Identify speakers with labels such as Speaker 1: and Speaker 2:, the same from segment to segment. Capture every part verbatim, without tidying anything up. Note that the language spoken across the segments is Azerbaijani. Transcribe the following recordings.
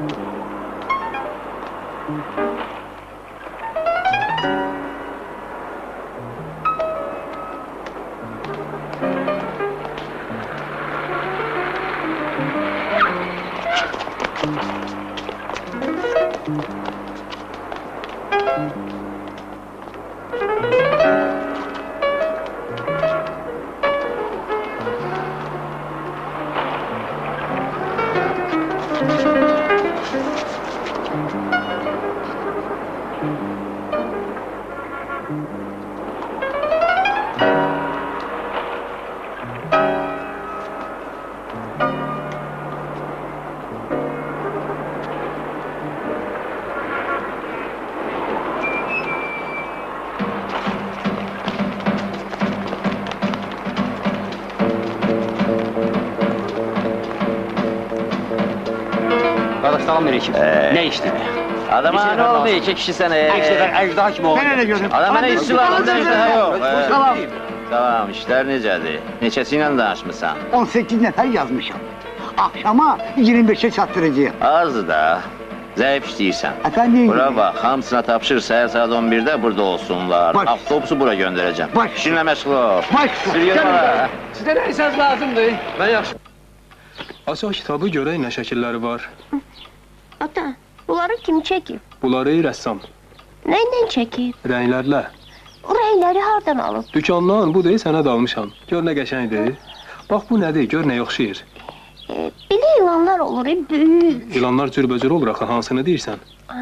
Speaker 1: Salam verir ki, nə işdir?
Speaker 2: Adama nə oldu, iki kişi sənə...
Speaker 1: Əjdaha kimi oldu.
Speaker 3: Mən elə görürüm.
Speaker 2: Adam mənə işçi lazımda əjdaha yox.
Speaker 3: Salam.
Speaker 2: Tamam, işlər necədir? Neçəsi ilə danışmışsan?
Speaker 3: on səkkiz nəfər yazmışam. Akşama iyirmi beşə çatdıracağım.
Speaker 2: Azdır da, zəif işləyirsən.
Speaker 3: Efendim?
Speaker 2: Bura bax, hamısına tapşır, səhər saat on birdə burada olsunlar.
Speaker 3: Baş.
Speaker 2: Avtobusu bura göndərəcəm.
Speaker 3: Baş.
Speaker 2: İşinlə məşğul ol.
Speaker 3: Baş.
Speaker 2: Sürüyor bana.
Speaker 1: Sizə nə isəz lazımdır? Mən yaxşı.
Speaker 4: Açaq kitabı görək nə şəkilləri var.
Speaker 5: Ata, bunları kim çəkib?
Speaker 4: Bunları rəssam.
Speaker 5: Nə ilə çəkib?
Speaker 4: Rənglərlə.
Speaker 5: O rəngləri hardan alıb?
Speaker 4: Dükandan bu deyil, sənə dalmışam. Gör nə qəşəngdir. Bax, bu nədir? Gör nə oxşayır.
Speaker 5: E, belə ilanlar olur, e, böyük.
Speaker 4: İlanlar cürbəcür olur, axı, hansını deyirsən?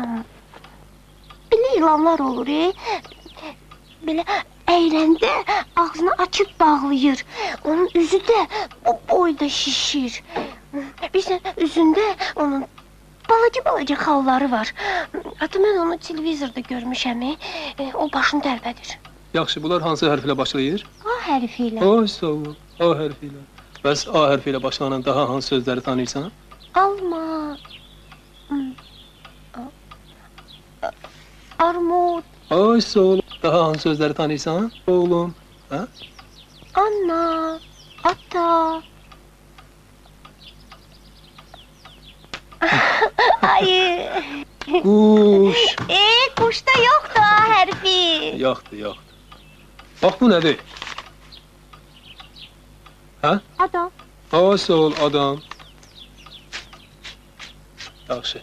Speaker 5: Belə ilanlar olur, e. Belə əyləndə ağzını açıb bağlayır. Onun üzü də o boyda şişir. Bilsən, üzündə onun balaca-balaca xalları var. Ata, mən onu televizorda görmüşəm, e, o başını tərpədir.
Speaker 4: Yaxşı, bunlar hansı hərflə başlayır?
Speaker 5: A hərfi ilə.
Speaker 4: Ay, sağ ol, A hərfi ilə. Bəs A hərfi ilə başlanan daha hansı sözləri tanıyırsan?
Speaker 5: Alma. Armud.
Speaker 4: Ay, sağ ol. Daha hansı sözləri tanıyırsan? Oğlum, hə?
Speaker 5: Anna. Ata. Ay.
Speaker 4: Quş.
Speaker 5: Eee, quşda yoxdur A hərfi.
Speaker 4: Yoxdur, yoxdur. Bax, bu nədir? Hə?
Speaker 5: Adam.
Speaker 4: Ay, sağ ol, adam. Yaxşı.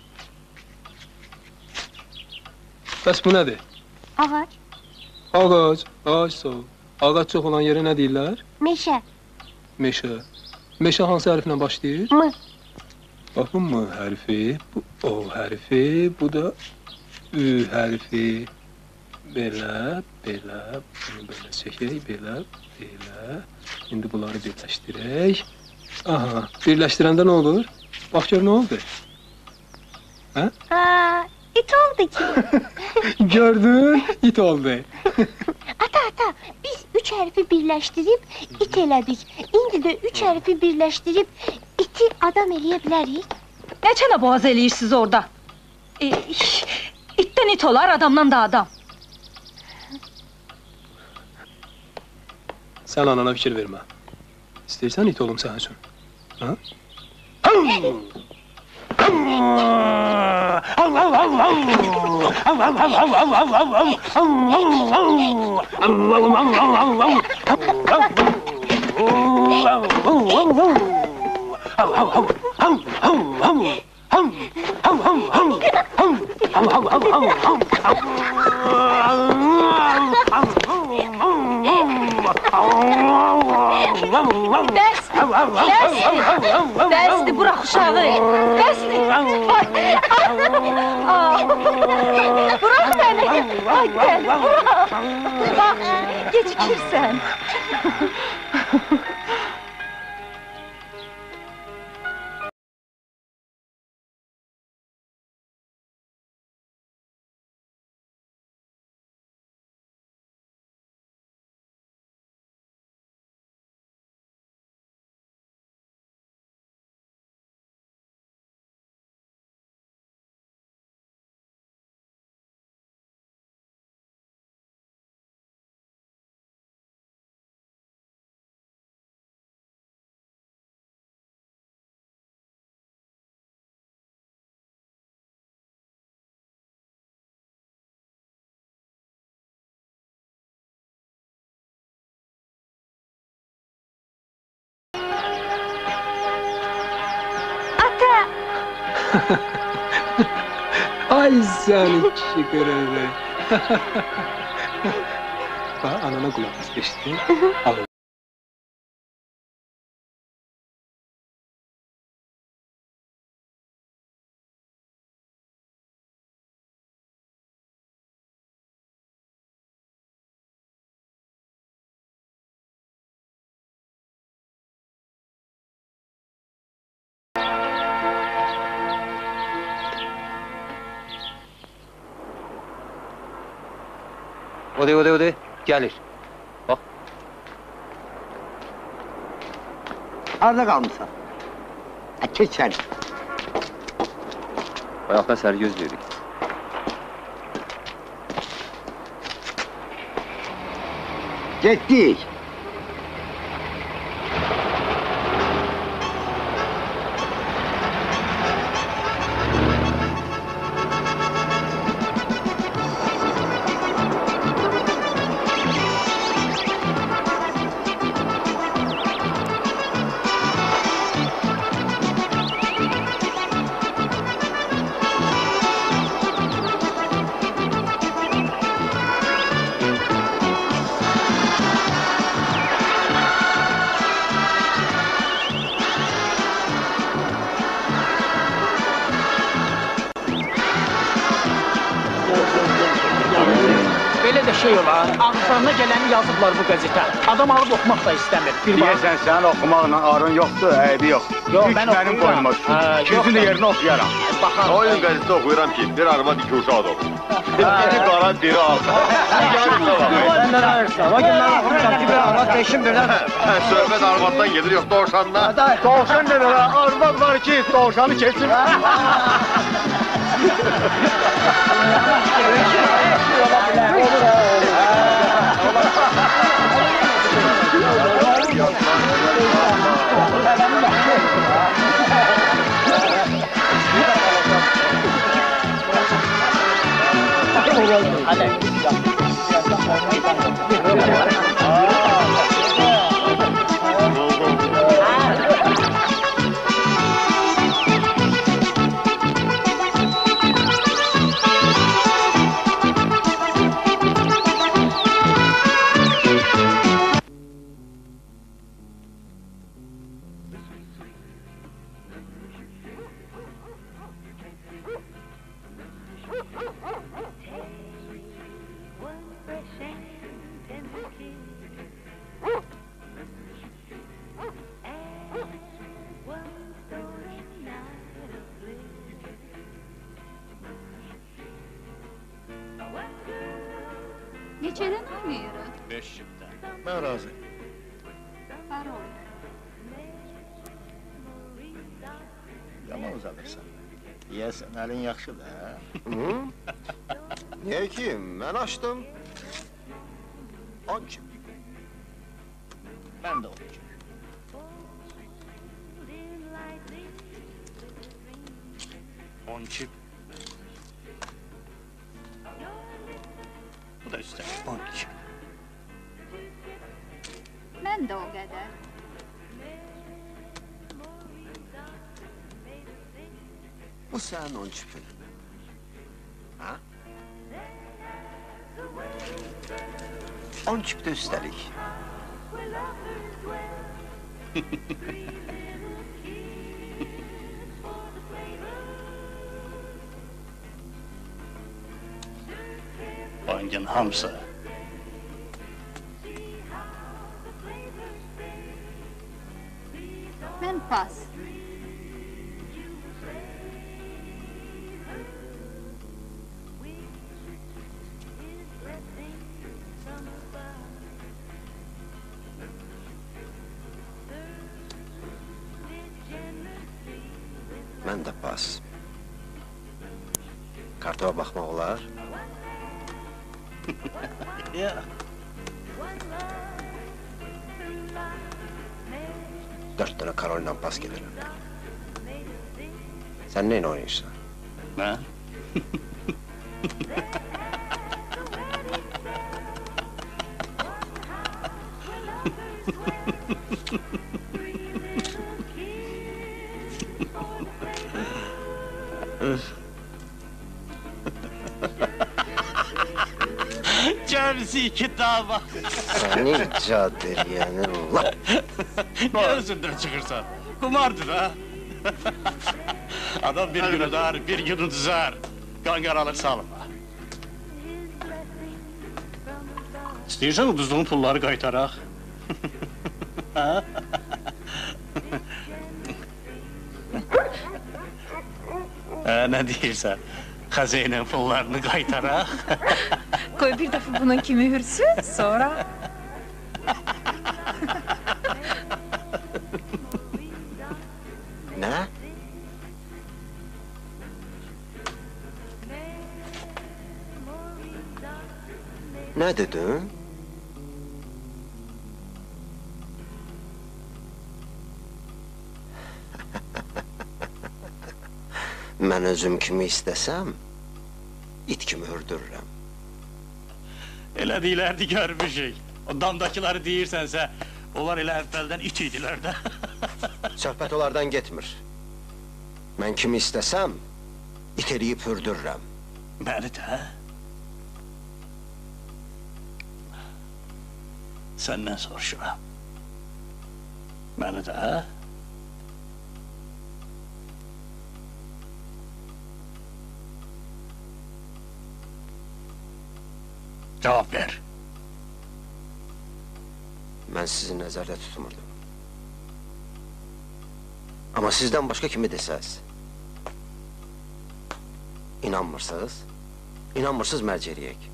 Speaker 4: Bəs bu nədir?
Speaker 5: Ağac.
Speaker 4: Ağac. Ay, sağ ol. Ağac çox olan yerə nə deyirlər?
Speaker 5: Meşə.
Speaker 4: Meşə. Meşə hansı hərflə başlayır?
Speaker 5: M.
Speaker 4: Bax, bu M hərfi, bu O hərfi, bu da Ü hərfi. Belə, belə, bunu belə çəkək, belə, belə. İndi bunları birləşdirək. Aha, birləşdirəndə nə olur? Bax, gör, nə oldu? Hə?
Speaker 5: Aa, it oldu ki.
Speaker 4: Gördün, it oldu.
Speaker 5: Ata, ata, biz üç hərfi birləşdirib it elədik. İndi də üç hərfi birləşdirib iti adam eləyə bilərik.
Speaker 6: Neçənə boğaz eləyirsiniz orada? E, itdən it olar, adamdan da adam.
Speaker 4: Sən anana fikir vermə. İstəyirsən it olum sənin üçün. Ha?
Speaker 6: Bəs, bəs, bəsdir, bırax uşağı, bəsdir. Bırax məni, ay gəl, bırax. Bax, gecikirsən.
Speaker 4: Ay seni kişi kırığı. Bak anana kulak geçti. Al.
Speaker 1: O de o de o de. Gelir.
Speaker 3: Harda kalmışsan? Ha, geç sen.
Speaker 1: Ayakta sergöz dedik.
Speaker 3: Getdik.
Speaker 7: Belə də şey olar, ağızlarına gələni yazıblar bu qəzetə. Adam alıb oxumaq da istəmir. Bir bax.
Speaker 8: Deyəsən sənin oxumaqla arın yoxdur, əybi yox.
Speaker 7: Yox,
Speaker 8: Yük
Speaker 7: mən
Speaker 8: mənim
Speaker 7: oxuyuram.
Speaker 8: boynuma düşür.
Speaker 7: Hə, yox
Speaker 8: İkisini
Speaker 7: da-
Speaker 8: yerinə oxuyaram.
Speaker 7: Baxar.
Speaker 9: Oyun qəzetdə oxuyuram ki, bir arvad iki uşaq doğur. İki qara, biri ağ. Yarın da var.
Speaker 1: Benden ayırsan. O gün ben okumuşam ki bir arvat eşim birden.
Speaker 9: Hə, söhbət arvaddan gedir, yox doğuşandan.
Speaker 8: Doğuşan da belə arvad var ki, doğuşanı keçsin.
Speaker 10: Neçədən oynayırıq?
Speaker 9: Beş şıqdan. Mən razı.
Speaker 10: Var oyun.
Speaker 8: Yaman uzadırsan. Deyəsən, əlin yaxşıdır, hə?
Speaker 9: Niyə ki? Mən açdım. On kim?
Speaker 8: Mən də onu kimi. On çip. Bu da üstəlik on iki.
Speaker 10: Mən də o qədər.
Speaker 9: Bu sənin on çipin. Ha? On çip də üstəlik.
Speaker 8: Oyuncun hamısı.
Speaker 10: Mən pas.
Speaker 9: Mən də pas. Kartova baxmaq olar.
Speaker 8: Ya,
Speaker 9: Dörd dənə Karolina pas gedir. Sən neyin oynayırsan?
Speaker 8: mən? Cemsi iki dava.
Speaker 11: Seni cadır yani. Lap.
Speaker 8: Ne özünden çıkırsan? Kumardır ha. Adam bir gün öder, bir gün düzer. Kangaralıq salma. İstəyirsən uduzduğun pulları qaytaraq? Ha? Ha, nə deyirsən? Xəzinə pullarını qaytaraq?
Speaker 6: Koy bir defa bunun kimi hürsün, sonra...
Speaker 11: Ne? Ne dedin? Ben özüm kimi istesem, it kimi öldürürüm.
Speaker 8: Elə deyirlərdi görmüşük. O damdakiləri deyirsənsə, onlar elə əvvəldən it idilər də.
Speaker 11: Söhbət onlardan getmir. Ben kimi istesem, it eləyib öldürürüm.
Speaker 8: Məni də? Səndən soruşuram. Məni də? Cevap ver.
Speaker 11: Ben sizi nəzərdə tutmurdum. Ama sizden başka kimi desəz? İnanmırsınız? İnanmırsınız mərcəliyək.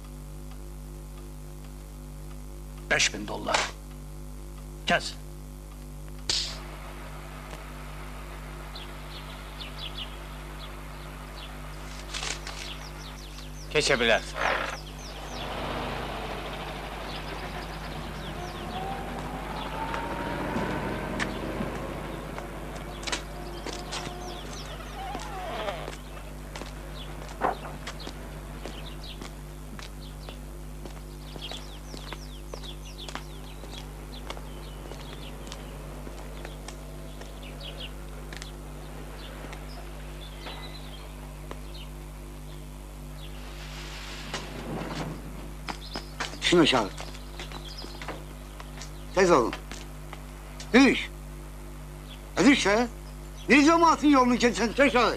Speaker 8: Beş bin dollar. Kes.
Speaker 1: Keçebilirsin.
Speaker 3: Düşün aşağı. Tez olun. Düş. E düş ya. Ne cemaatin yolunu kesin aşağı.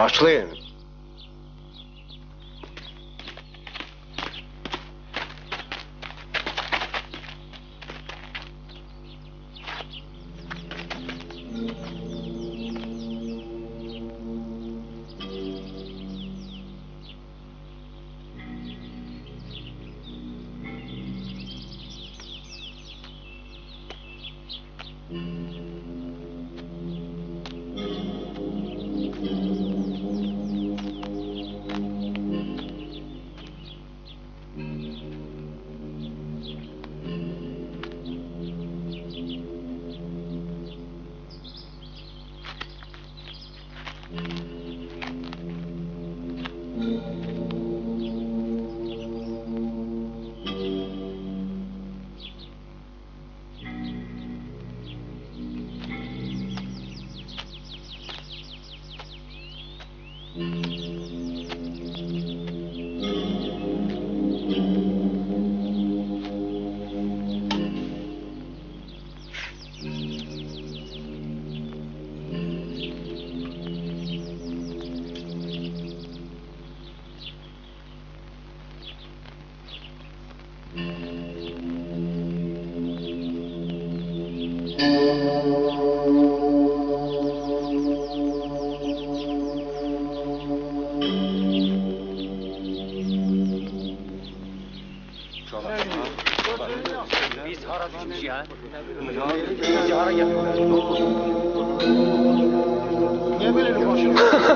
Speaker 11: Başlayın.
Speaker 1: Biz hara düşmüş ya? Bizi hara yapıyorlar?
Speaker 3: Niye böyle bir başım?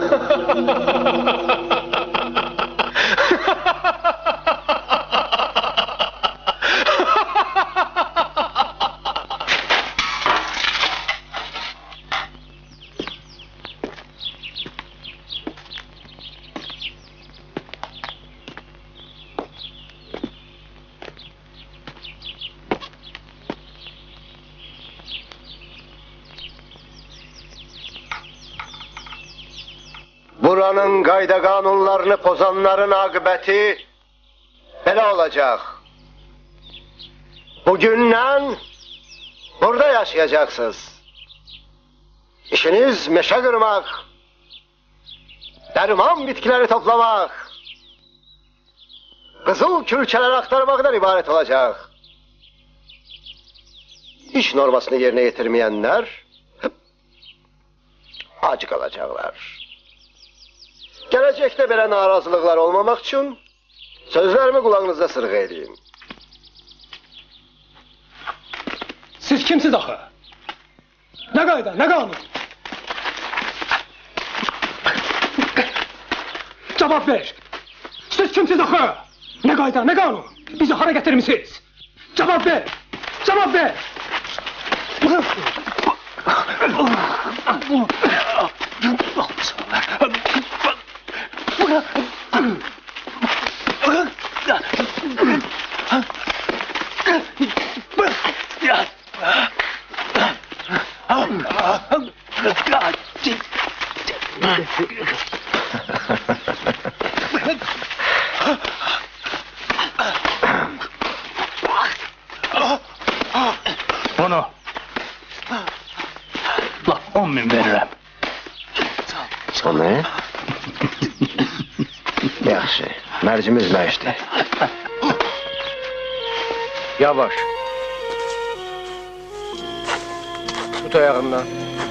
Speaker 11: Buranın qayda qanunlarını pozanların aqibəti belə olacaq. Bugündən burada yaşayacaksınız. İşiniz meşə qırmaq, dərman bitkiləri toplamaq, qızıl külçələri axtarmaqdan ibarət olacaq. İş normasını yerinə yetirməyənlər ac qalacaqlar. Gələcəkdə belə narazılıqlar olmamaq üçün sözlərimi qulağınızda sırğa edeyim.
Speaker 4: Siz kimsiz axı? Nə qayda, nə qanun? Cavab ver. Siz kimsiz axı? Nə qayda, nə qanun? Bizi hara gətirmisiniz? Cavab ver. Cavab ver.
Speaker 8: Bunu la on min verirəm.
Speaker 11: Onu? Yaxşı, mərcimiz məşdir. Yavaş. Tut ayağından.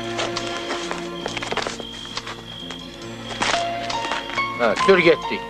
Speaker 11: Ha, sür getdik.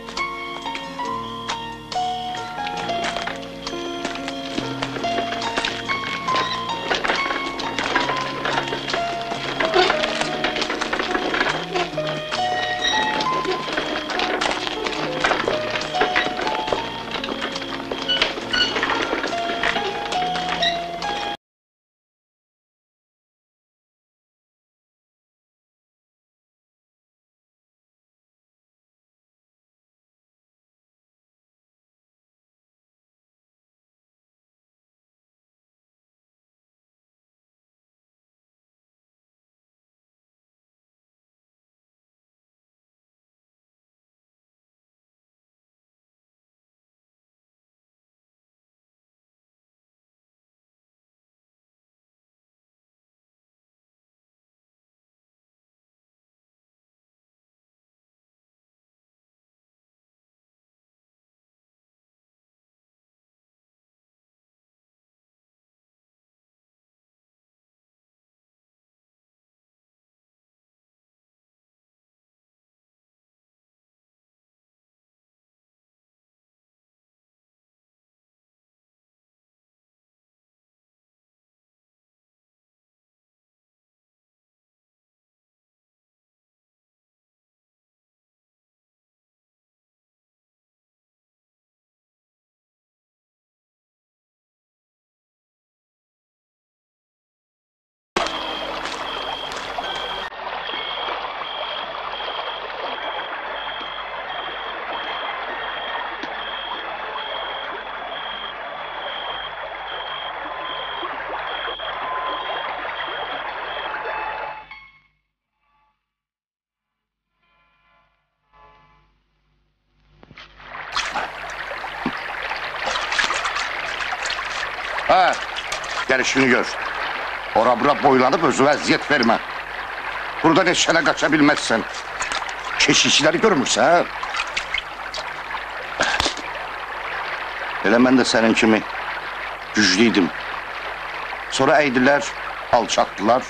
Speaker 9: Ha, gel işini gör. Ora bura boylanıp özü əziyyət vermə. Burada neşənə qaça bilməzsən. Keşişçiləri görmürsən, ha? Elə mən də sənin kimi güclüydüm. Sonra əydilər, alçatdılar.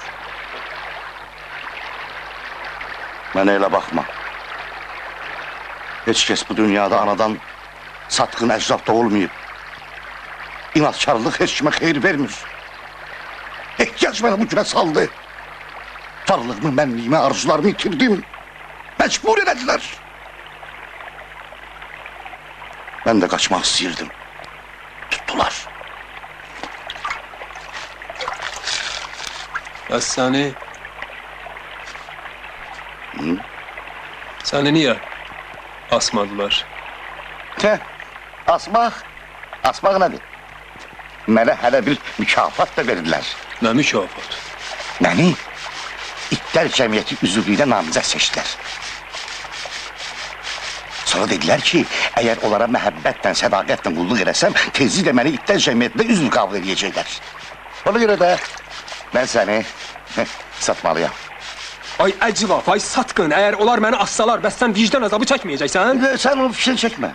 Speaker 9: Mənə elə baxma. Heç kəs bu dünyada anadan satqın əcrab doğulmayıb. İnatkarlıq heç kimə xeyir vermir. Ehtiyac mənə bu günə saldı. Varlığımı, mənliyimi, arzularımı itirdim. Məcbur elədilər. Mən də qaçmaq istəyirdim. Tutdular.
Speaker 4: Bəs səni...
Speaker 9: Hı?
Speaker 4: Səni niyə asmadılar?
Speaker 9: Tə, asmaq, asmaq nədir? Mənə hələ bir mükafat da verirlər.
Speaker 4: Nə mükafat?
Speaker 9: Məni İtlər Cəmiyyəti üzvlüyünə namizəd seçdilər. Sonra dedilər ki, əgər onlara məhəbbətlə, sədaqətlə qulluq eləsəm, tezliklə məni İtlər Cəmiyyətinə üzv qabul edəcəklər. Ona görə də mən səni satmalıyam.
Speaker 4: Ay əclaf, ay satqın, əgər onlar məni assalar, bəs sən vicdan azabı çəkməyəcəksən?
Speaker 9: Sən onun fikrini çəkmə.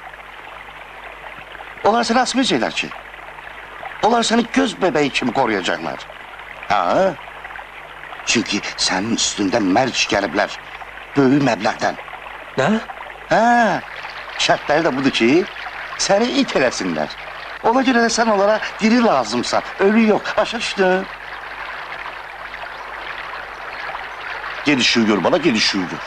Speaker 9: Onlar səni asmayacaqlar ki. Onlar səni göz bebeği kimi koruyacaklar. Ha? Çünkü sənin üstündə mərc gəliblər, böyük məbləğdən.
Speaker 4: Nə?
Speaker 9: Ha? Şərtləri də budur ki, səni it eləsinlər. Ona görə də sən onlara diri lazımsan, ölü yox, başa düşdün. Gel işi gör bana, gel işi gör.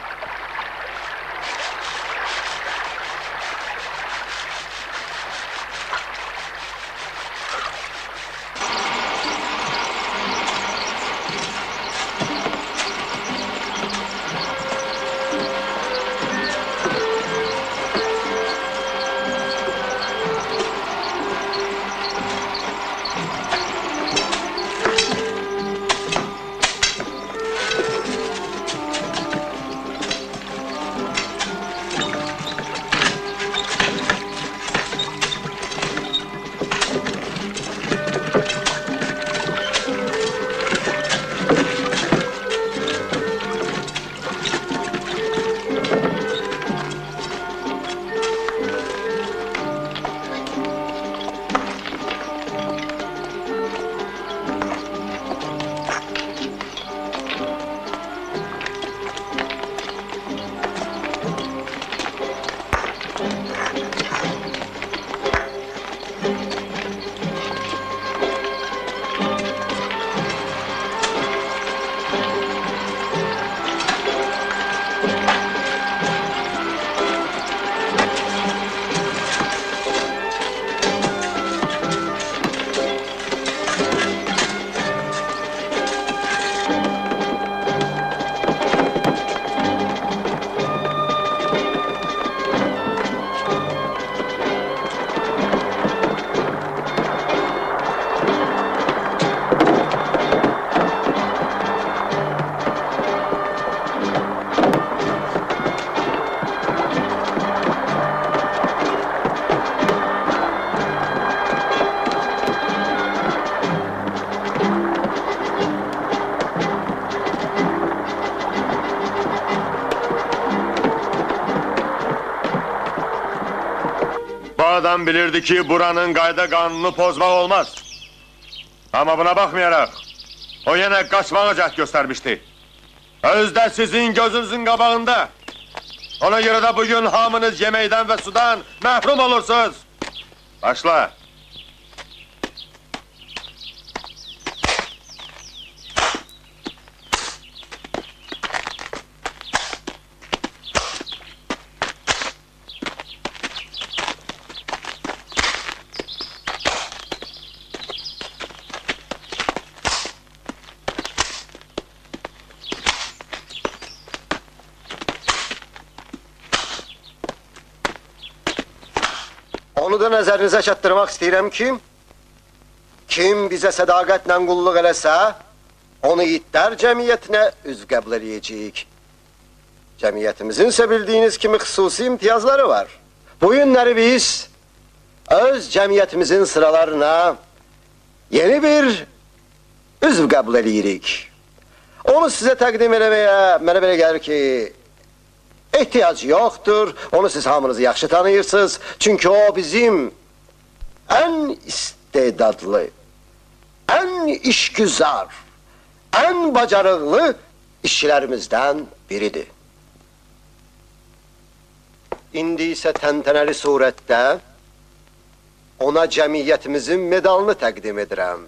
Speaker 9: Adam bilirdi ki buranın qayda qanunu pozmaq olmaz. Ama buna baxmayaraq, o yenə qaçmağa cəhd göstərmişdi. Özdə sizin gözünüzün qabağında. Ona görə də bugün hamınız yeməkdən və sudan məhrum olursunuz. Başla.
Speaker 11: Onu da nəzərinizə çatdırmaq istəyirəm ki, kim bizə sədaqətlə qulluq eləsə, onu itlər cəmiyyətinə üzv qəbul edəcəyik. Cəmiyyətimizin isə bildiyiniz kimi xüsusi imtiyazları var. Bu günləri biz öz cəmiyyətimizin sıralarına yeni bir üzv qəbul edirik. Onu sizə təqdim eləməyə mənə belə gəlir ki, ehtiyac yoxdur. Onu siz hamınız yaxşı tanıyırsınız. Çünki o bizim ən istedadlı, ən işgüzar, ən bacarıqlı işçilərimizdən biridir. İndi isə təntənəli surətdə ona cəmiyyətimizin medalını təqdim edirəm.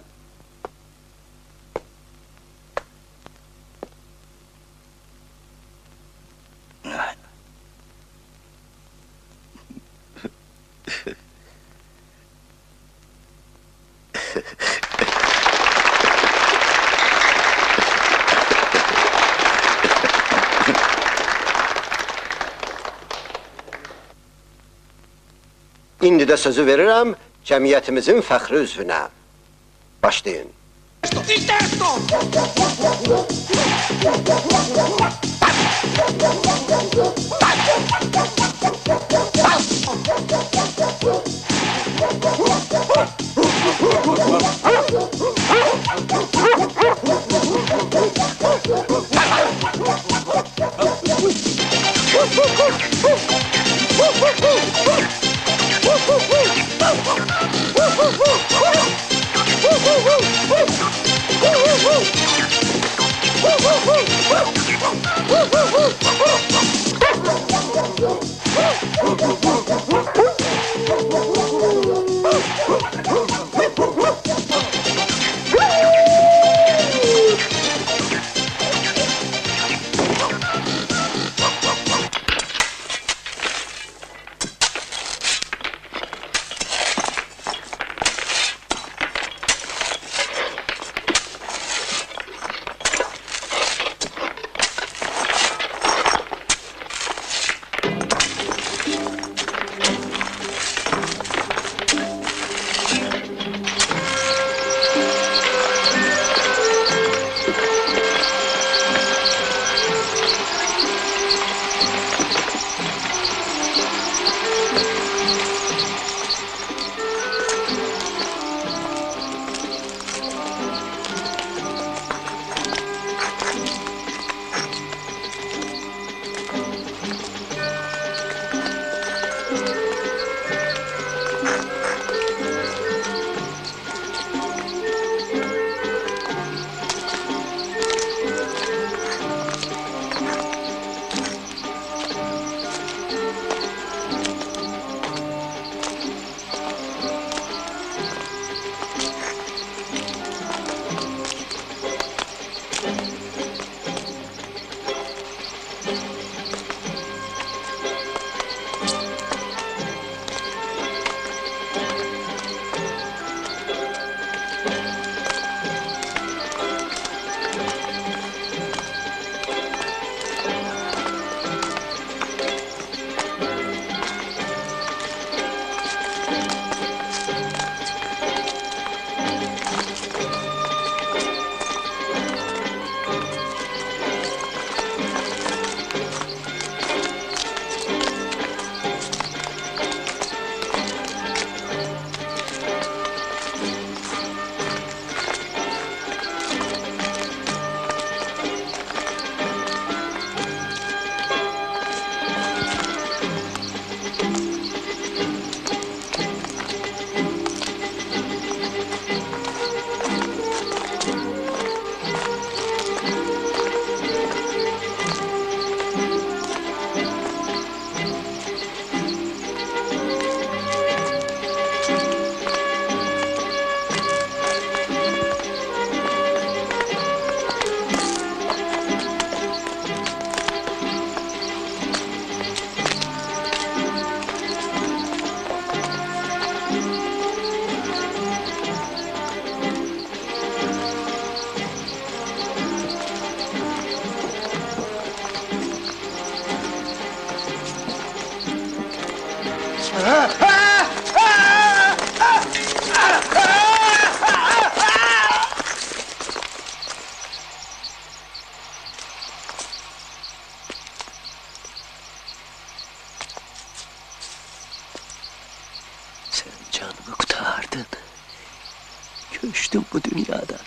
Speaker 11: İndi də sözü verirəm cəmiyyətimizin fəxri üzvünə. Başlayın.
Speaker 12: Sen canımı kurtardın. köçdüm bu dünyadan.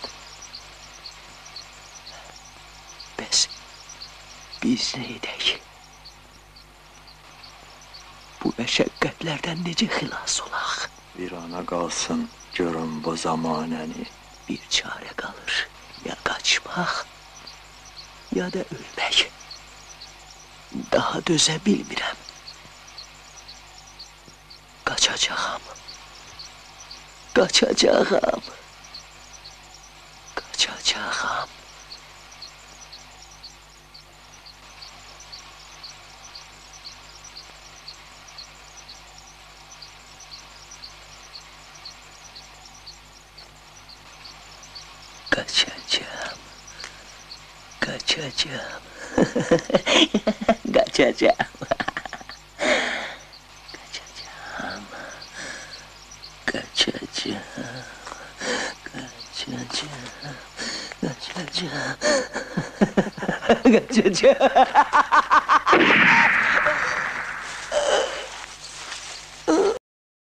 Speaker 12: Bəs biz neydək? Bu məşəqqətlərdən necə xilas olaq? Bir ana qalsın, görün bu zamanəni. Bir çare qalır, ya qaçmaq, ya da ölmək. Daha dözə bilmirəm. Qaçacağam. Qaçacağam. Qaçacağam. Kaçacağım. Kaçacağım. Kaçacağım. Kaçacağım. Kaçacağım. Kaçacağım. Kaçacağım. Kaçacağım.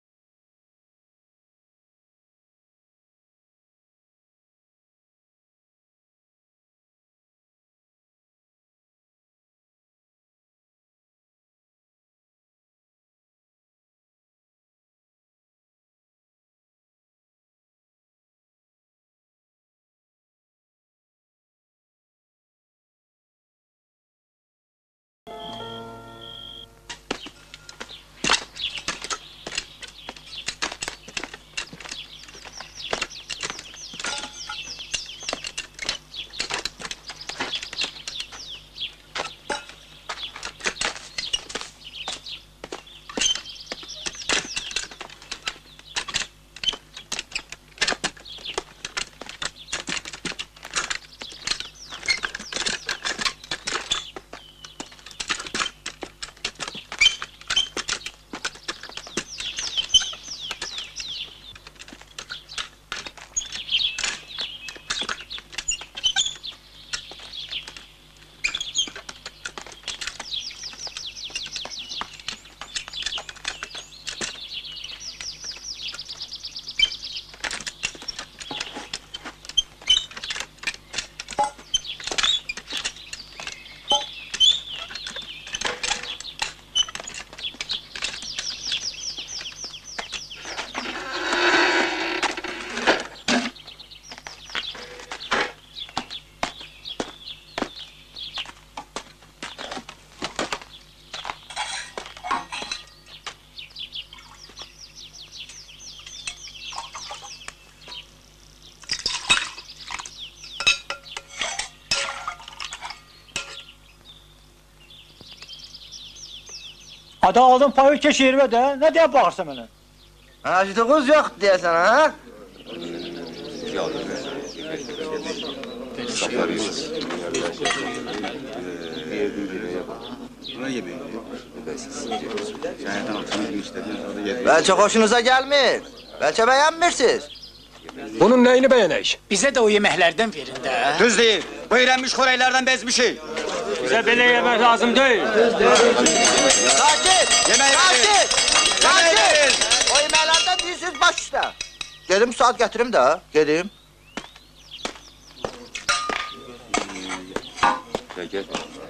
Speaker 7: Ada aldın payı keçirmə də, nə deyə baxırsan mənə?
Speaker 13: Acılığınız yox deyəsən, ha? Bəlkə xoşunuza gəlmir, bəlkə bəyənmirsiniz.
Speaker 14: Bunun nəyini bəyənək?
Speaker 7: Bizə də o yeməklərdən verin də.
Speaker 13: Düz deyil, bu irənmiş xörəklərdən bezmişik.
Speaker 1: Bizə belə yemək lazım deyil.
Speaker 13: Sakit!
Speaker 11: Yemeği
Speaker 13: Sakit! Sakit!
Speaker 11: O yeməklərdən deyirsiniz baş üstə. Gedim saat gətirim də, gedim.
Speaker 9: Gel gel.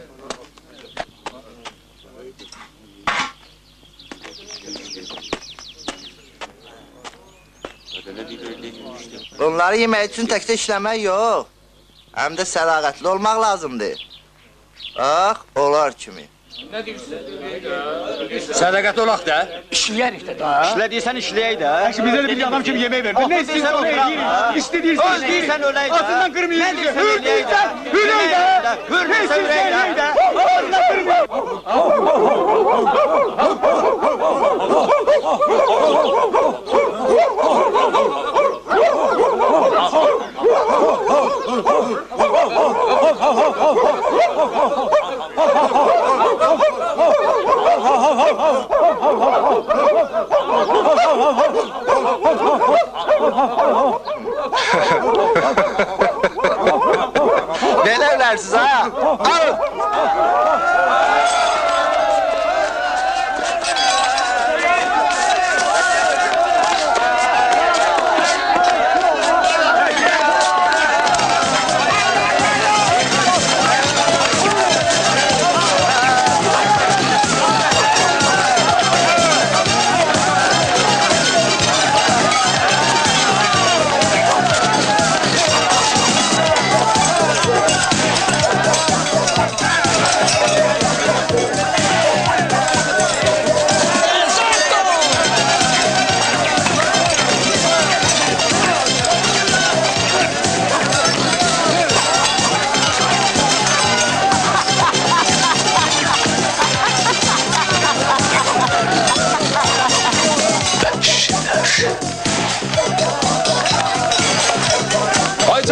Speaker 11: Bunları yemək üçün təkcə işləmək yox. Həm də sədaqətli olmaq lazımdır. Bax, onlar kimi.
Speaker 7: Nə deyirsən?
Speaker 13: Sədaqət olaq da.
Speaker 7: İşləyərik də da.
Speaker 13: İşlədiysən işləyək də.
Speaker 7: Əşi bizə bir adam kimi yemək ver. Nə istəyirsən onu eləyirik. İstədirsən
Speaker 13: Öz deyirsən ölək də.
Speaker 7: Atından qırmayın.
Speaker 13: Nə deyirsən eləyək də.
Speaker 7: Hürək də.
Speaker 13: Hür deyirsən ölək də.
Speaker 7: Atından qırmayın.
Speaker 11: Belə ölərsiniz ha? Alın!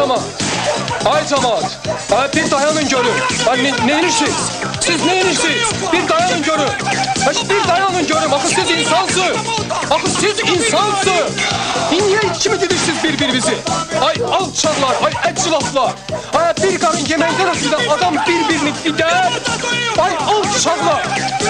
Speaker 14: cemaat! Ay cemaat! Ay bir dayanın görün! Ay ne, neyinirsiniz? Siz neyinirsiniz? Bir dayanın görün! Ay bir dayanın görün! Bakın siz insansınız! Bakın siz insansınız! Niye kimi didirsiniz birbirinizi? Ay alçaklar, ay əclaflar! Ay bir qarın yeməkdən ötürü adam bir-birini didər! Ay alçaklar!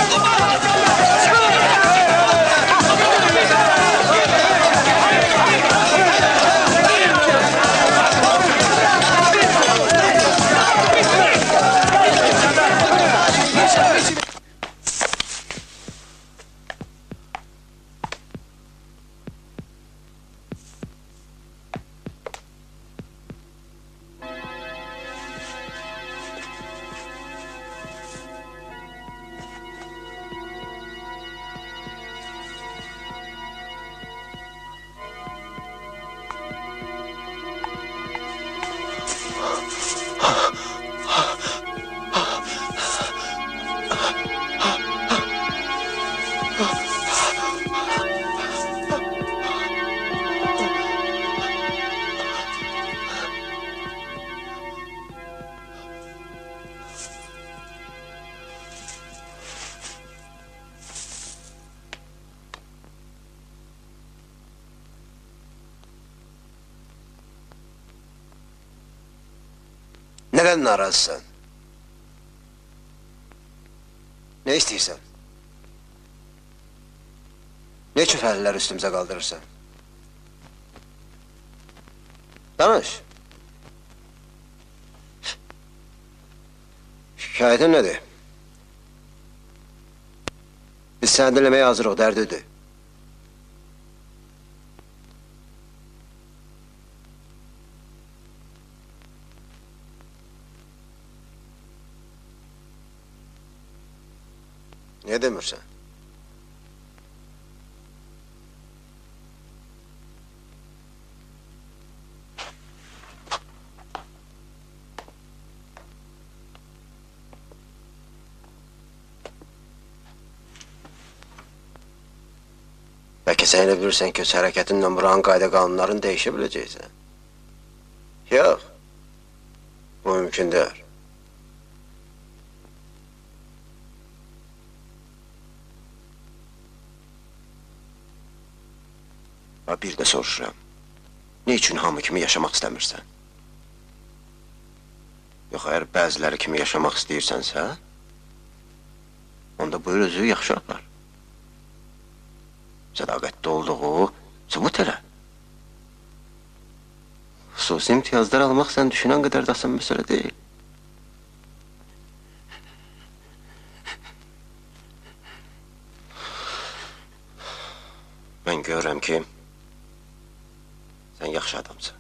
Speaker 11: Neden narazısın? Ne istiyorsan? Ne için fəhlələri üstümüze kaldırırsan? Danış. Şikayetin nedir? Biz seni dinlemeye hazırıq, dərdidir. Niye demirsən? Belki sen de bilirsen ki öz hareketinle buranın qayda kanunlarını değişebiləcəksən. Yok. Bu mümkün değil. Ha bir de soruşuram. Ne için hamı kimi yaşamak istəmirsən? Yox, eğer bəziləri kimi yaşamak istəyirsənsə, onda buyur özü yaxşı apar. Sədaqətli olduğu sübut elə. Xüsusi imtiyazlar almaq sən düşünən qədər də asan məsələ deyil. Mən görürəm ki, sən yaxşı adamsın.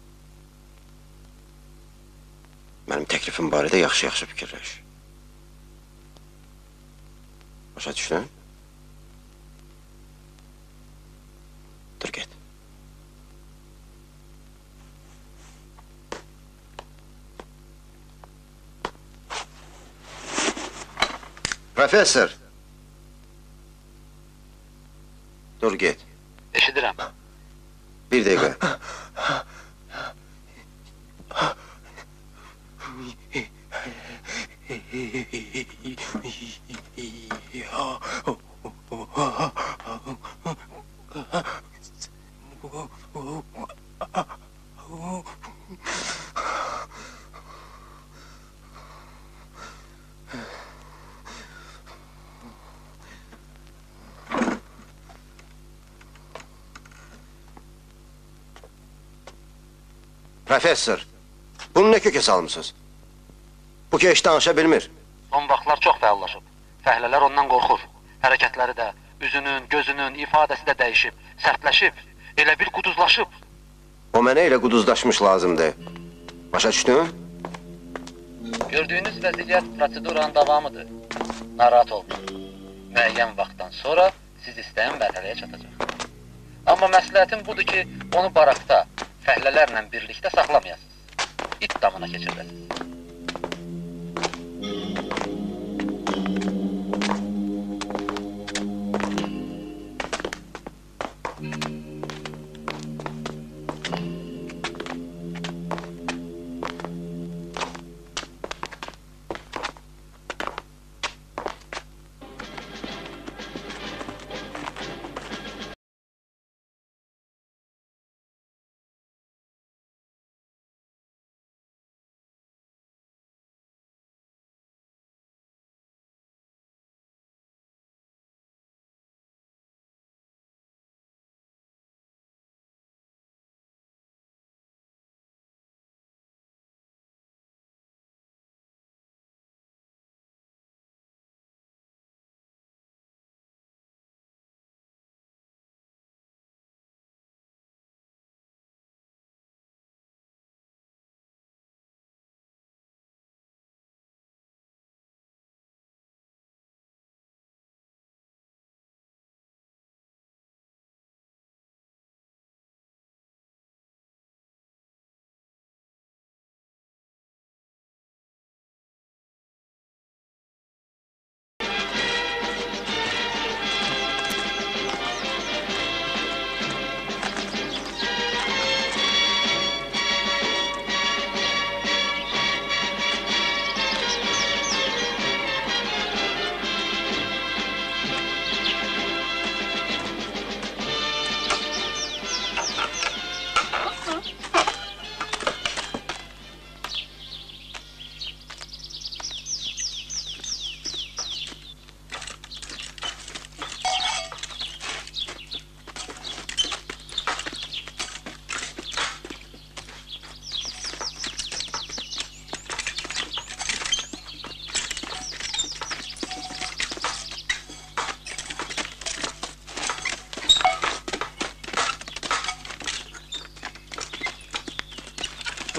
Speaker 11: Mənim təklifim barədə yaxşı-yaxşı fikirləş. Başa düşdün? Dur get. Profesör. Dur get.
Speaker 15: Eşidirəm.
Speaker 11: Bir dəqiqə. Profesör, bunu ne köke salmışsınız? Bu keş danışa bilmir.
Speaker 15: Son vaxtlar çox fəallaşıb. Fəhlələr ondan qorxur. Hərəkətləri də, üzünün, gözünün ifadəsi də dəyişib, sərtləşib, elə bir quduzlaşıb.
Speaker 11: O mənə elə quduzlaşmış lazımdır. Başa düşdün?
Speaker 15: Gördüyünüz vəziyyət proseduranın davamıdır. Narahat olmayın. Müəyyən vaxtdan sonra siz istəyən mərhələyə çatacaq. Amma məsləhətim budur ki, onu barakda, fəhlələrlə birlikdə saxlamayasınız. İt damına keçirdəsiniz.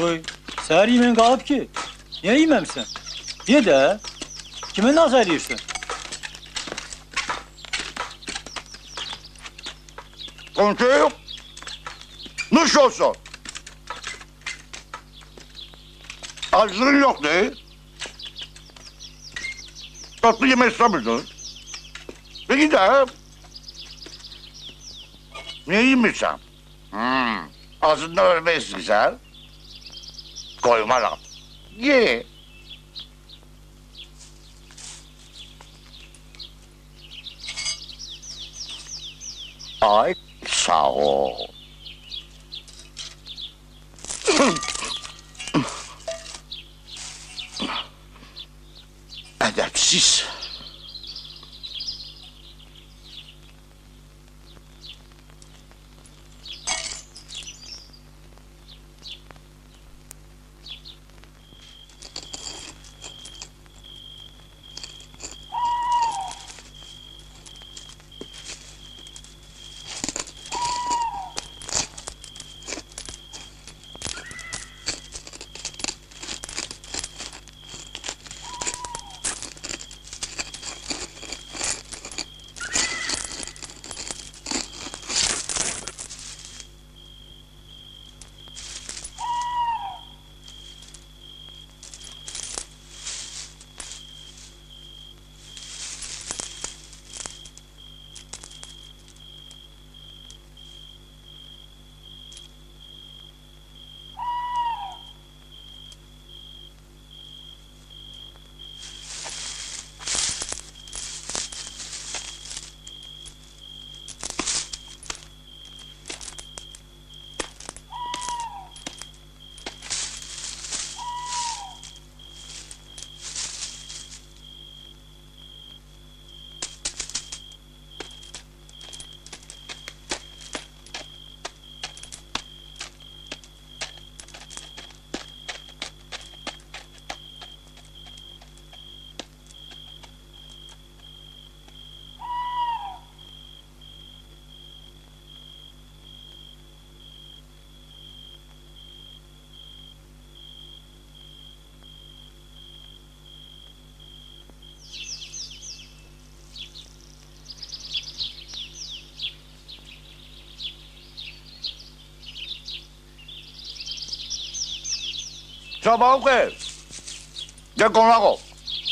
Speaker 7: Oy, səhər yeməyin qalıb ki. Niyə yeməmsən? Ye də. Kimə naz eləyirsən?
Speaker 3: Komşu, nuş olsun. Acılığın yok değil. Tatlı yemek istemiyorsun. Peki de... Ne yemişsen? Hmm, ağzından ölmeyiz güzel. Koyma lan. Ye. Ay sağ ol. Edepsiz. Sabah oku. Gel konak ol.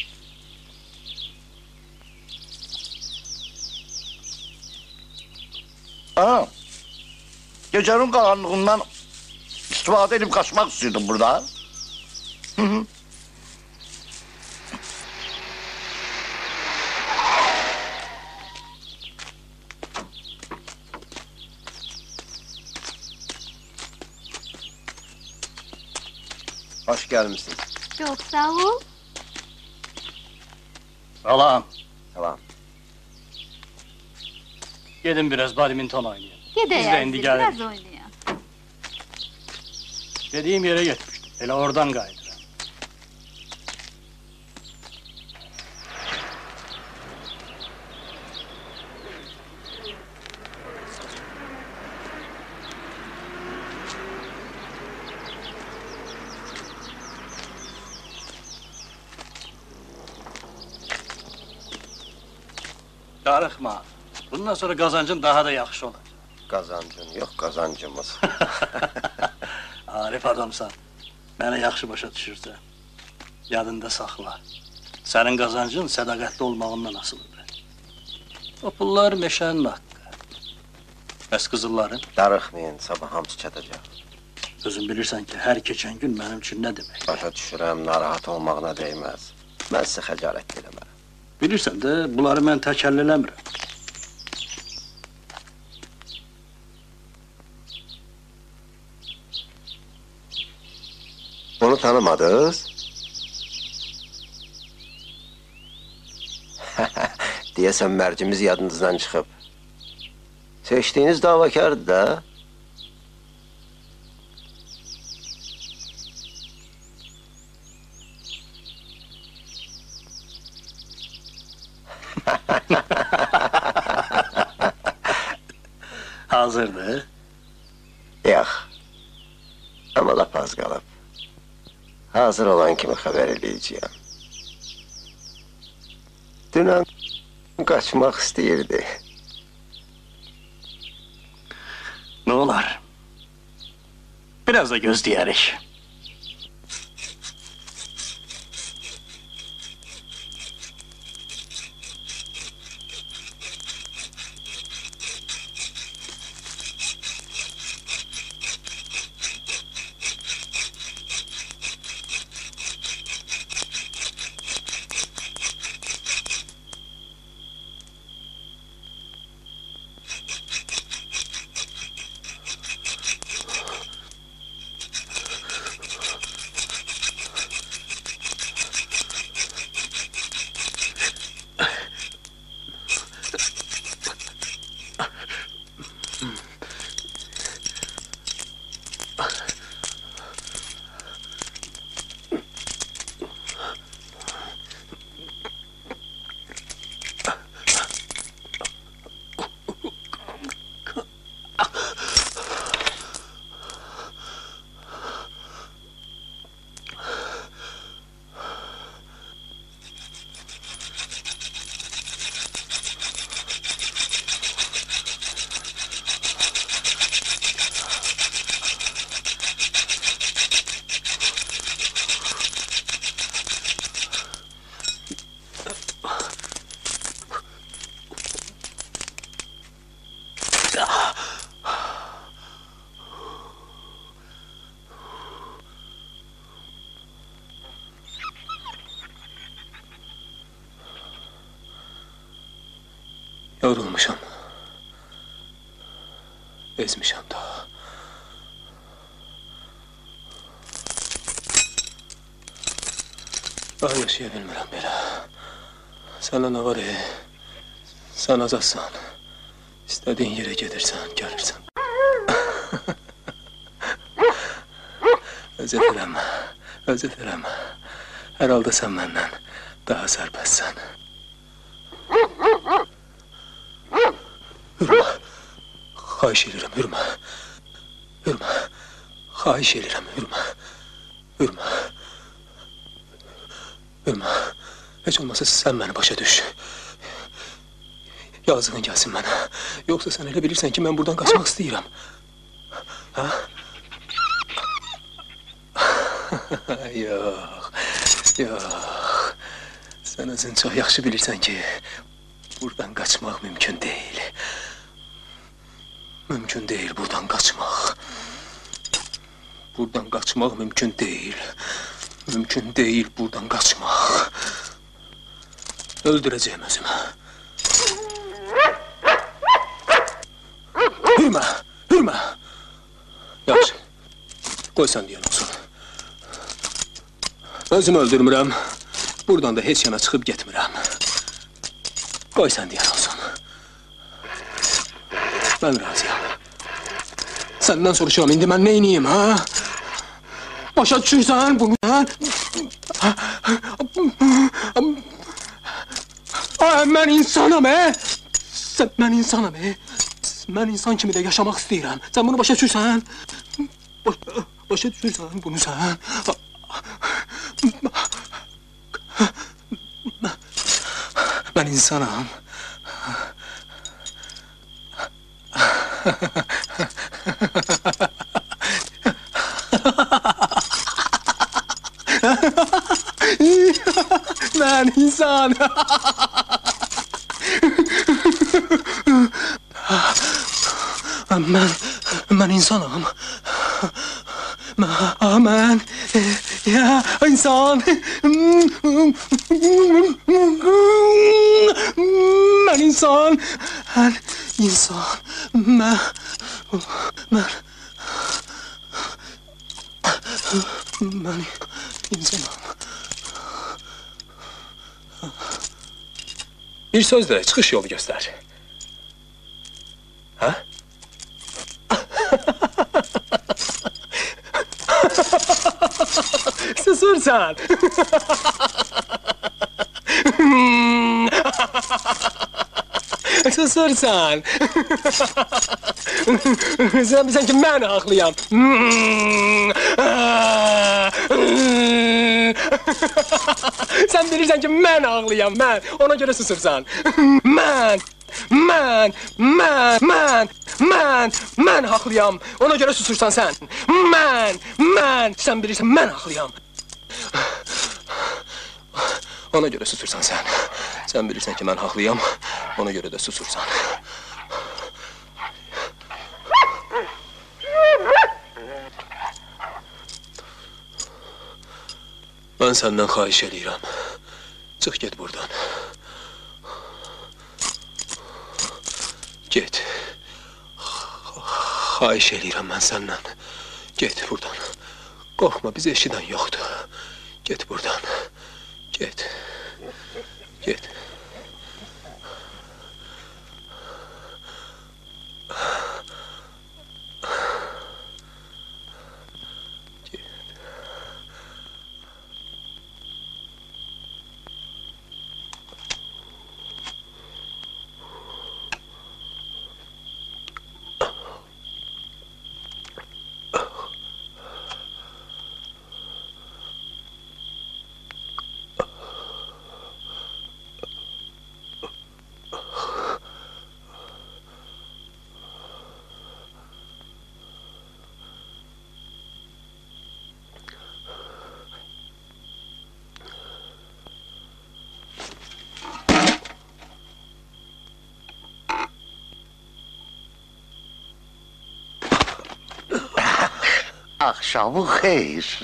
Speaker 3: Ha. Gecenin karanlığından istifade edip kaçmak istiyordum burada. Hı hı.
Speaker 11: Hoş gelmişsin.
Speaker 5: Çok sağ ol.
Speaker 8: Salam.
Speaker 11: Salam.
Speaker 8: Gedin biraz badminton oynayın.
Speaker 10: Gedək
Speaker 8: Biz de indi
Speaker 10: əzizim,
Speaker 8: gəlirik.
Speaker 10: biraz oynayaq.
Speaker 8: Dediğim yere getmiştim. Elə oradan qayıdıram. Darıxma. Bundan sonra qazancın daha da yaxşı olacaq.
Speaker 11: Kazancın yok, kazancımız.
Speaker 8: Arif adamsan. Məni yaxşı başa düşürsən. Yadında saxla. Sənin qazancın sədaqətli olmağından asılıdır. O pullar meşənin haqqı. Bəs qızılların?
Speaker 11: Darıxmayın, sabah hamısı çatacaq.
Speaker 8: Özün bilirsən ki, hər keçən gün mənim üçün nə demək?
Speaker 11: Başa düşürəm, narahat olmağına dəyməz. Mən sizə xəcalət eləmərəm.
Speaker 8: Bilirsən də, bunları mən tək həll eləmirəm.
Speaker 11: Onu tanımadınız? Deyəsən mərcimiz yadınızdan çıxıb. Seçdiyiniz davakardır da.
Speaker 8: Hazırdır.
Speaker 11: Yox. Amma lap az qalıb. hazır olan kimi xəbər eləyəcəyəm. Dünən qaçmaq istəyirdi.
Speaker 8: Ne olar? Biraz da gözleyerek.
Speaker 4: Yorulmuşam. Bezmişam da. Daha yaşaya bilmirəm belə. Sənə nə var e? Sən azadsan. İstədiyin yerə gedirsən, gəlirsən. Özür dilərim, özür dilərim. Hər halda sən məndən daha sərbəstsən. Hürmə. Xahiş edirəm, hürmə. Hürmə. Xahiş edirəm, hürmə. Hürmə. Hürmə. Heç olmasa sən məni başa düş. Yazığın gəlsin mənə. Yoxsa sən elə bilirsən ki, mən buradan qaçmaq istəyirəm. Ha? Yox. Yox. Sən özün çox yaxşı bilirsən ki, buradan qaçmaq mümkün deyil. Mümkün deyil buradan qaçmaq. Buradan qaçmaq mümkün deyil. Mümkün deyil buradan qaçmaq. Öldürəcəyim özümü. Hürmə, hürmə. Yaxşı, qoy sən deyən olsun. Özümü öldürmürəm. Buradan da heç yana çıxıb getmirəm. Qoy sən deyən olsun. Mən razıyam. Səndən soruşuram, indi mən neyniyim, ha? Başa düşürsən bunu, ha? Ay, mən insanam, he? Sən, mən insanam, he? Mən insan kimi də yaşamaq istəyirəm. Sən bunu başa düşürsən? Başa, başa düşürsən bunu sən? Mən insanam. Mən insan. Mən, mən insanım. Mən, mən, ya, insan. Mən insan. Mən insan. Mən, mən, mən insanım. Bir sözlə çıxış yolu göstər. Ha? Susursan. Susursan. Sən bilsən ki, mən haqlıyam.
Speaker 14: Sən bilirsən ki, mən ağlayam, mən. Ona görə susursan. Mən, mən, mən, mən, mən, mən haqlıyam. Ona görə susursan sən. Mən, mən, sən bilirsən, mən haqlıyam. Ona görə susursan sən. Sən bilirsən ki, mən haqlıyam. Ona görə də susursan. Mən səndən xahiş edirəm. Çıx get buradan. Get. Xahiş edirəm mən səndən. Get buradan. Qorxma, biz eşidən yoxdur. Get buradan. Get. Get.
Speaker 16: Akşamı xeyir.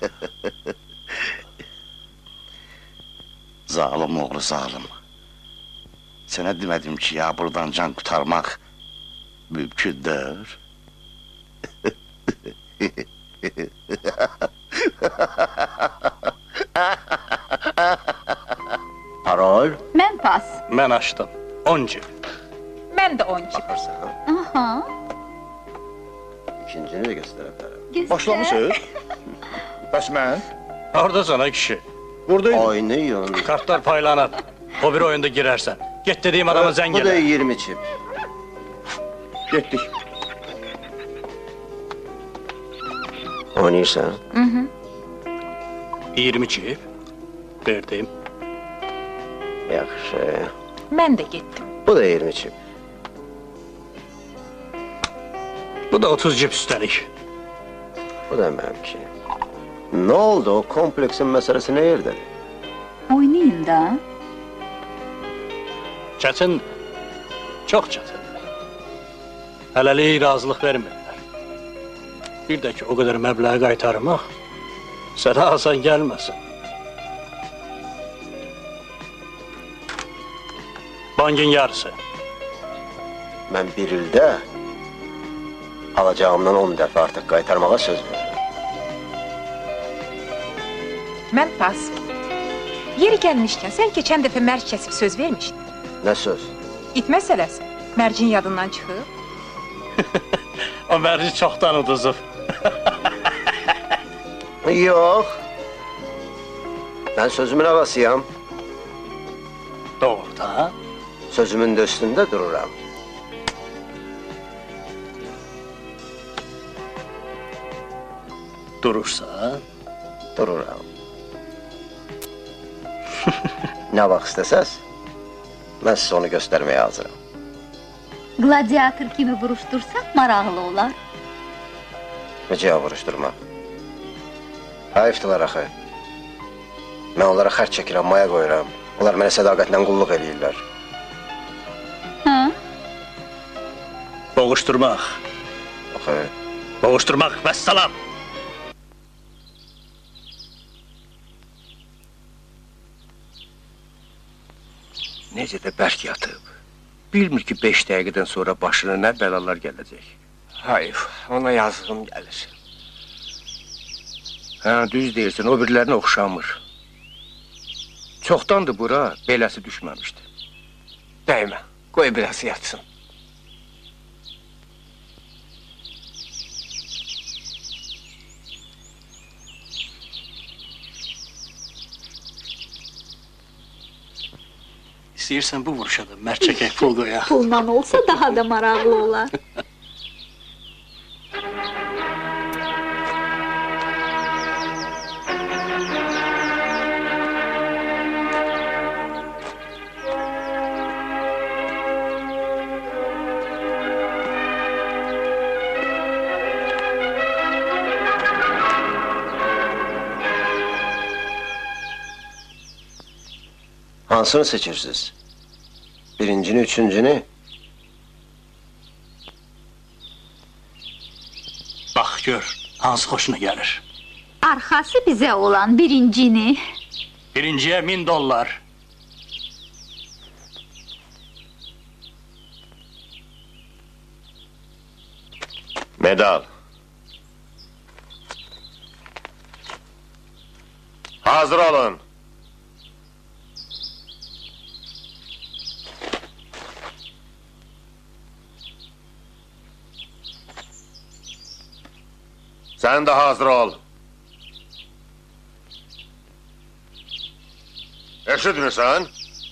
Speaker 16: Zalim oğlu zalim. Sənə demədim ki, ya buradan can kurtarmaq mümkündür.
Speaker 11: Parol?
Speaker 10: Mən pas.
Speaker 8: Mən açdım. on cib.
Speaker 6: Mən də on cib.
Speaker 10: Aha.
Speaker 11: İkincini də göstərə bilərəm.
Speaker 16: Başlamışsınız? Bəs mən?
Speaker 8: Orada sana kişi.
Speaker 16: Buradayım.
Speaker 11: Oynayın.
Speaker 8: Kartlar paylanır. O bir oyunda girersen. Git dediğim adama zəng
Speaker 11: Bu da
Speaker 8: elə.
Speaker 11: yirmi çip.
Speaker 16: Getdik.
Speaker 11: Oynayırsan?
Speaker 10: Hı hı.
Speaker 8: yirmi çip. Verdim.
Speaker 11: Yaxşı.
Speaker 6: Mən də getdim.
Speaker 11: Bu da yirmi çip.
Speaker 8: Bu da otuz cip üstəlik.
Speaker 11: Bu da mənimki. Ne oldu o kompleksin meselesi ne yerde?
Speaker 10: Oynayın da.
Speaker 8: Çətin. Çox çətin. Hələlik razılıq vermirlər. Bir də ki, o qədər məbləği qaytarmaq sənə asan gəlməsin. Bankın yarısı.
Speaker 11: Ben bir ilde alacağımdan on dəfə artıq qaytarmağa söz verdim.
Speaker 6: Mən pas. Yeri gəlmişkən, sən keçən dəfə mərc kəsib söz vermişdin.
Speaker 11: Ne söz?
Speaker 6: İt məsələsi. Mərcin yadından çıxıb.
Speaker 8: O mərci çoxdan uduzub.
Speaker 11: Yok. Ben sözümün ağasıyam.
Speaker 8: Doğrudan.
Speaker 11: Sözümün de üstünde dururam.
Speaker 8: Durursan?
Speaker 11: Dururam. Ne vaxt istəsəz, mən sizə onu göstərməyə hazıram.
Speaker 10: Gladiator kimi vuruştursak maraqlı olar.
Speaker 11: Necə vuruşturma? Hayıfdılar axı. Mən onlara xərc çəkirəm, maya qoyuram. Onlar mənə sədaqətlə qulluq eləyirlər.
Speaker 10: Hə?
Speaker 8: Boğuşturmaq.
Speaker 11: Axı.
Speaker 8: Boğuşturmaq, vəssalam.
Speaker 1: Necə də bərk yatıb. Bilmir ki, beş dəqiqədən sonra başına nə bəlalar gələcək. Hayf, ona yazığım gəlir. Hə, düz deyirsən, o birilərinə oxşamır. Çoxdandır bura, beləsi düşməmişdi. Dəymə, qoy beləsi yatsın.
Speaker 8: İstəyirsən bu vuruşa da mərc çəkək, pul qoyaq.
Speaker 10: Pulla olsa daha da maraqlı olar.
Speaker 11: Hansını seçirsiniz? Birincini, üçüncünü?
Speaker 8: Bax gör, hansı xoşuna gəlir.
Speaker 10: Arxası bizə olan birincini.
Speaker 8: Birinciyə min dollar.
Speaker 9: Medal. Hazır olun. Sen de hazır ol. Eşitmirsən?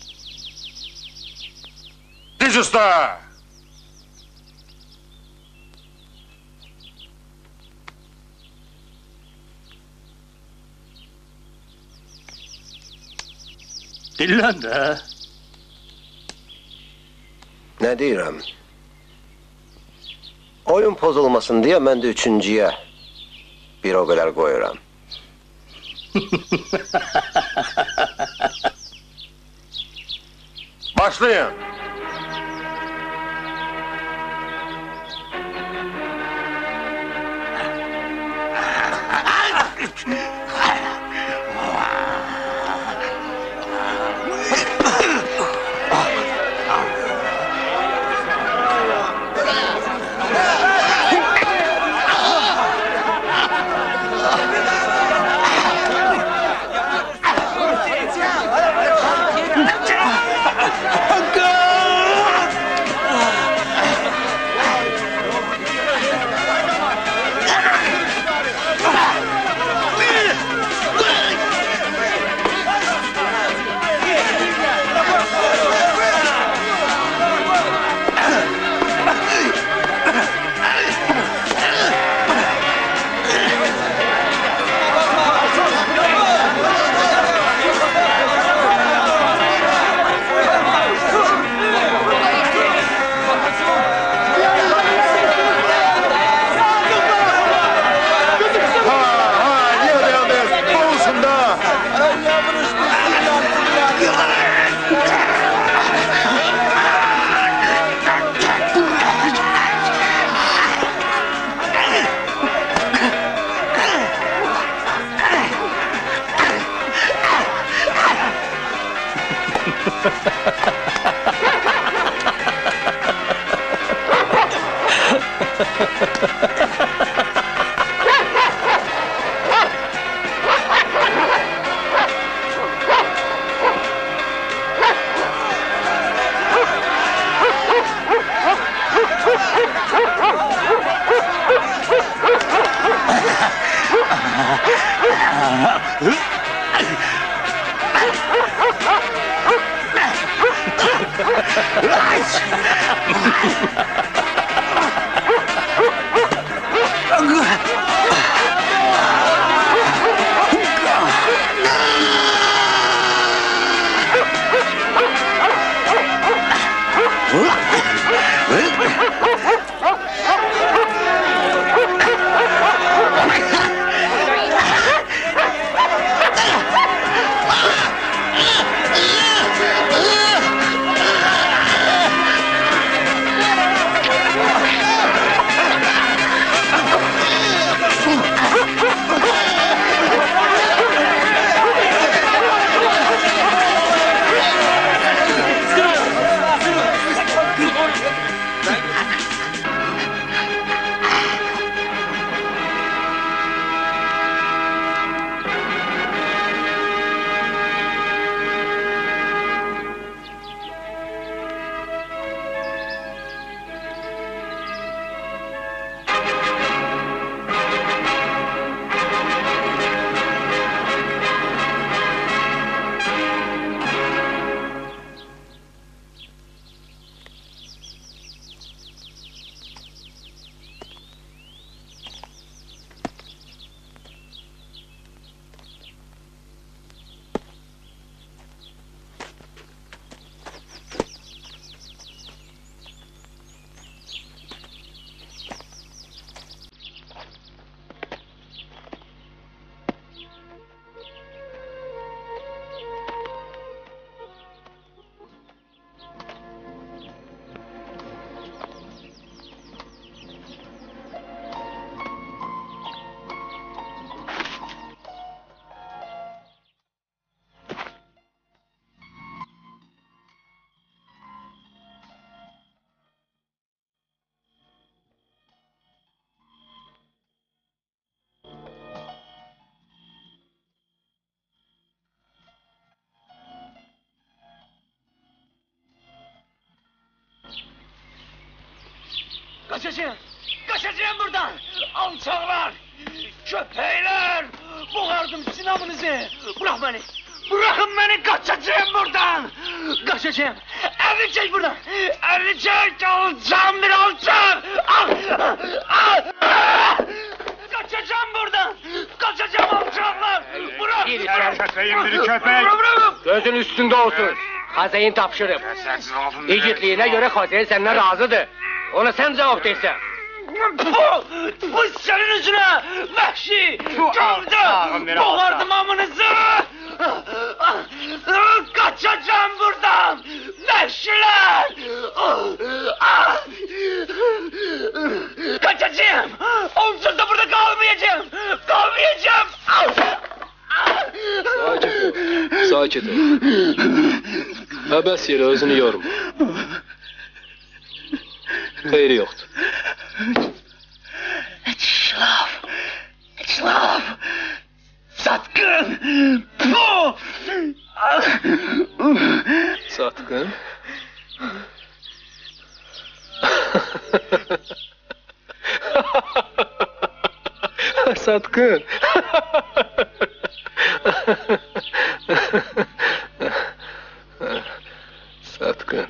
Speaker 9: Diz üstə!
Speaker 8: Dillən də.
Speaker 11: Ne deyirəm? Oyun pozulmasın diye mən də üçüncüye bir o kadar koyuram.
Speaker 9: Başlayın.
Speaker 17: Kaçacağım! Kaçacağım buradan! Alçaklar! Köpekler! Boğardım sinamınızı! Bırak beni! Bırakın beni! Kaçacağım buradan! Kaçacağım! Elini çek buradan! Elini çek! Alacağım bir alçak! Al! Al! Kaçacağım buradan! Kaçacağım alçaklar! Bırak!
Speaker 1: Bir içeri köpeğin biri köpek!
Speaker 17: Bırak, bırak!
Speaker 1: Gözün üstünde olsun! Hazeyin tapşırıp. Yiğitliğine göre Hazeyin senden razıdır. Ona sen cevap dersen.
Speaker 17: Bu, bu senin yüzüne vahşi! Gördüm! Boğardım amınızı! Kaçacağım buradan! Vahşiler! Kaçacağım! Onsuz da burada kalmayacağım! Kalmayacağım!
Speaker 4: Sakin ol. Əbəs yerə özünü yorma. Xeyri yoxdur.
Speaker 17: Çislav! Çislav! Satqın! Bu!
Speaker 4: Satqın? Satqın! Satqın.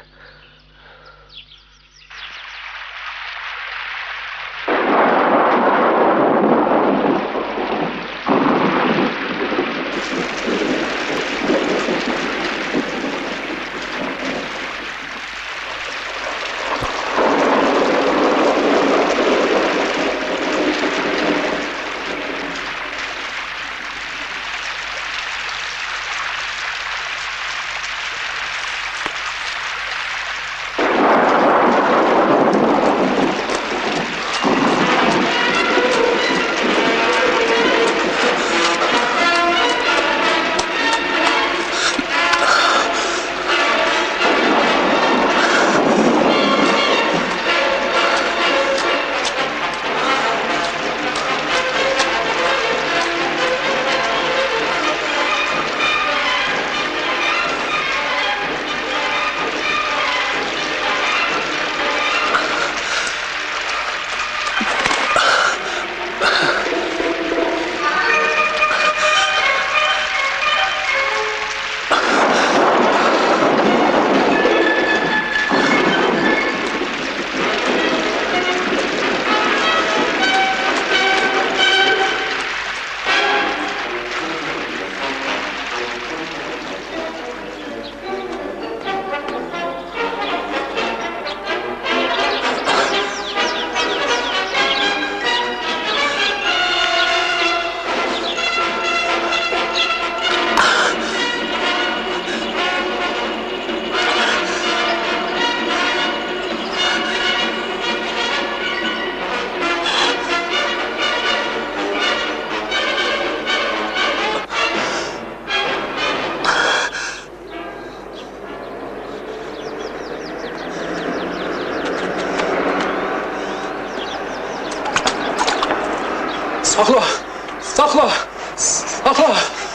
Speaker 4: Saxla! Saxla! Saxla!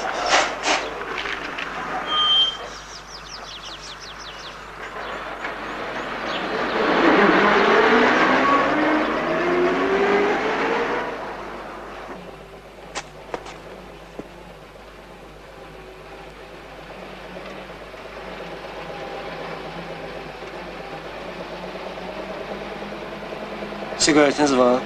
Speaker 1: Sigaretiniz var.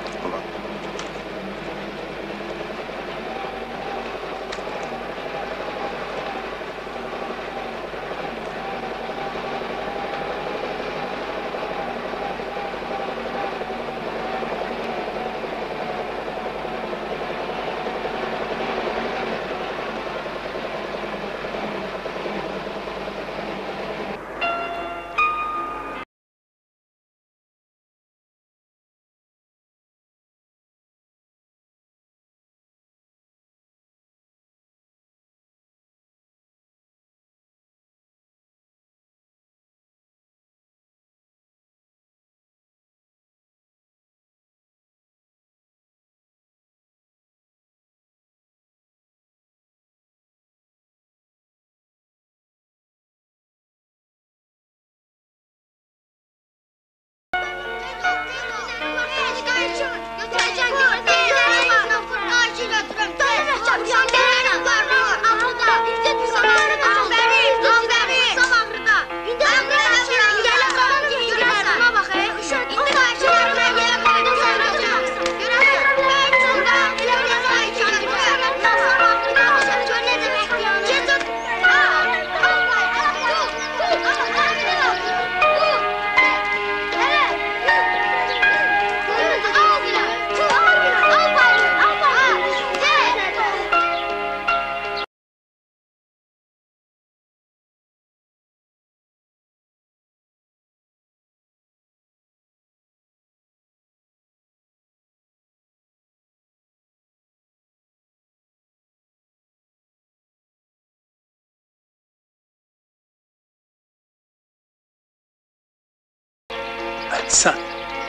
Speaker 4: Sən.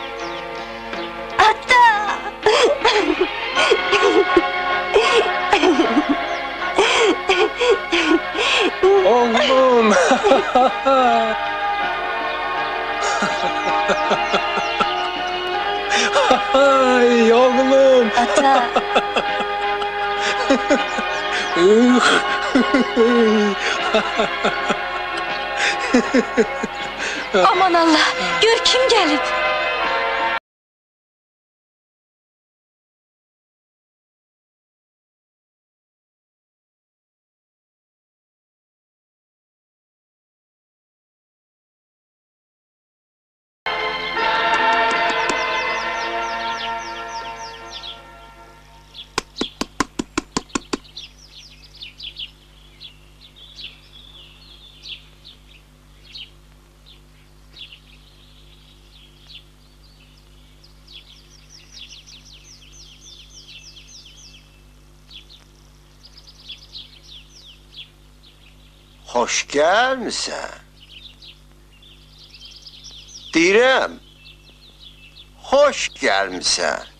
Speaker 5: Ata!
Speaker 4: Oğlum! Ay oğlum!
Speaker 5: Ata!
Speaker 6: Aman Allah, gör kim gelip.
Speaker 11: Hoş gelmişsin. Direm. Hoş gelmişsin.